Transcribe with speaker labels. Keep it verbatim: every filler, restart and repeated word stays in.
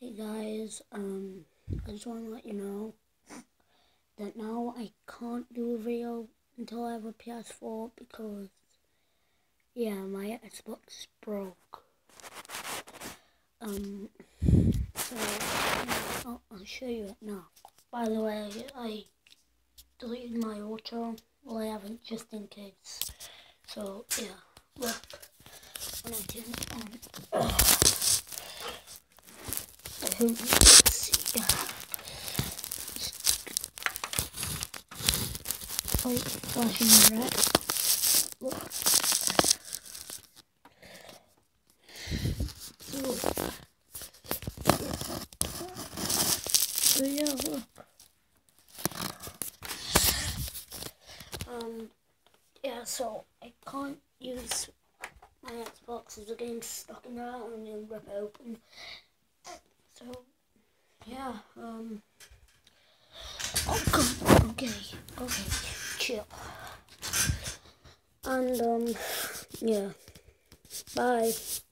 Speaker 1: Hey guys, um, I just want to let you know that now I can't do a video until I have a P S four because, yeah, my Xbox broke. Um, so, I'll, I'll show you it now. By the way, I deleted my auto. Well, I haven't, just in case. So, yeah, look, when I turn it on, uh, I hope you can see. Oh, flashing red. Look. So, so yeah, look. Um, yeah, so I can't use my Xbox as the game's stuck in there. I'm gonna rip it open. So, yeah, um, oh, God. okay, okay, chill. And, um, yeah, bye.